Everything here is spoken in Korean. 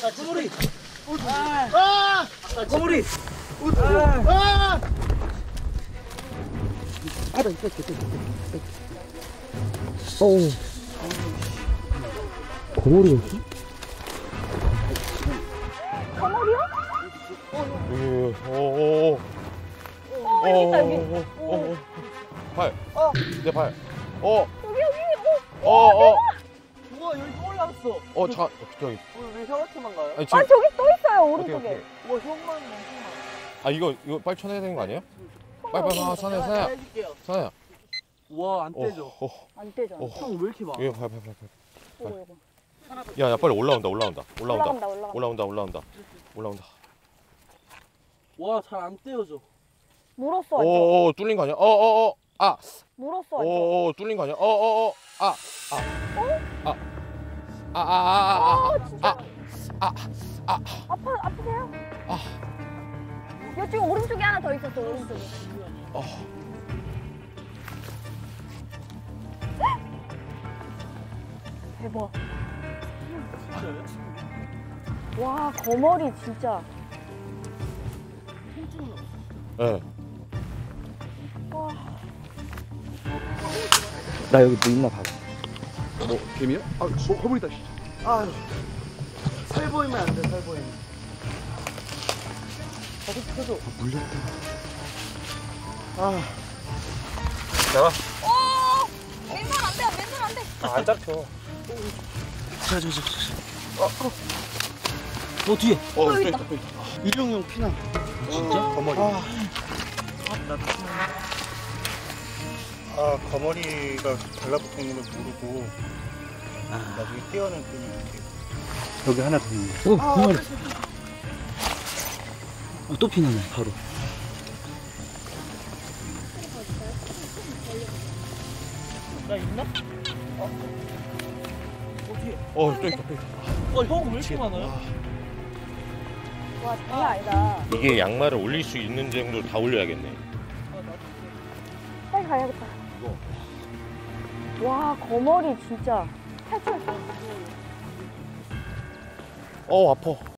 거머리. 아! 거머리. 아! 아다 있어. 어우. 거머리가 있어? 거머리요? 여기, 여기 있다, 여기. 발. 내 발. 여기. 우와, 여기 또 올라왔어. 저기. 왜 형한테만 가요? 아니, 아, 저기 또 있어요, 오른쪽에. 오케이. 와, 형만 엄청 아, 이거 빨리 쳐내야 되는 거 아니에요? 빨리. 아, 사나야. 해줄게요. 사나야. 와, 안 떼져. 안 떼져. 형 왜 이렇게 많아? 이거 발. 이거. 야, 빨리 올라온다. 올라간다. 와, 잘 안 떼어져. 물었어, 완전. 뚫린 거 아니야? 물었어, 완전. 뚫린 거 아니야? 진짜. 아프세요? 이쪽 오른쪽에 하나 더 있었어, 오른쪽에. 대박. 진짜요? 와, 거머리 진짜. 네. 와. 나 여기 뭐 있나 봐. 개미야? 거물이다. 아, 살 보이면 안 돼, 살 보이면. 펴줘. 물렸다. 오! 맨손 안 돼, 맨손 안 돼. 안 잡혀. 뒤에. 여기 있다. 일용용 피나. 진짜? 거머리. 거머리가 달라붙어 있는 걸 모르고 나중에 떼어낸 끈이 이렇게. 여기 하나 더 있네. 오, 그 마리. 또 피나네, 바로. 나 있나? 또 있다. 형 왜 이렇게 많아요? 와, 장난 아니다. 이게 양말을 올릴 수 있는 정도로 다 올려야겠네. 빨리 가야겠다. 와, 거머리 진짜 탈출했어. 아파.